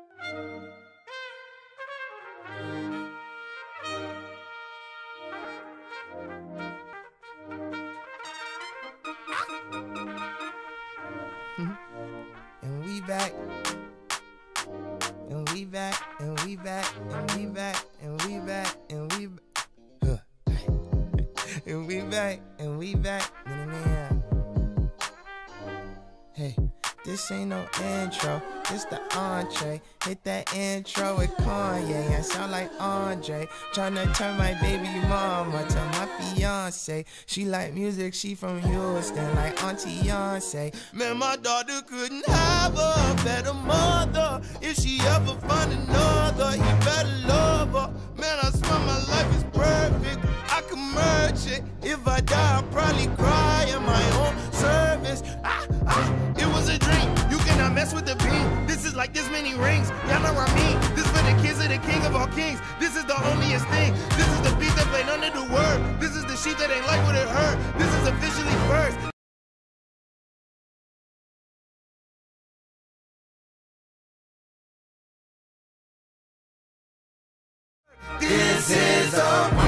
And we back. And we back. And we back. And we back. And we back. And we back. And we back. And we back. Hey, this ain't no intro, this the entree. Hit that intro with Kanye, I sound like Andre. Tryna turn my baby mama to my fiance. She like music, she from Houston, like Auntie Beyonce. Man, my daughter couldn't have a better mother. If she ever find another, you better love her. Man, I swear my life is perfect, I can merge it. If I die, I'll probably cry in my own service. It was a dream, you cannot mess with the beam. This is like this many rings, y'all know what I mean. This for the kids of the king of all kings. This is the onlyest thing. This is the beat that played under the word. This is the sheep that ain't like what it heard. This is officially first. This is a